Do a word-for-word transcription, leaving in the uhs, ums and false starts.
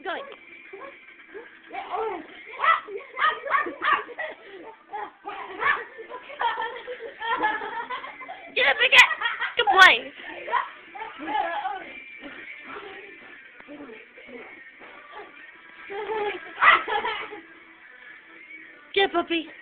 Keep going. Get up again. Good boy. Get up, puppy.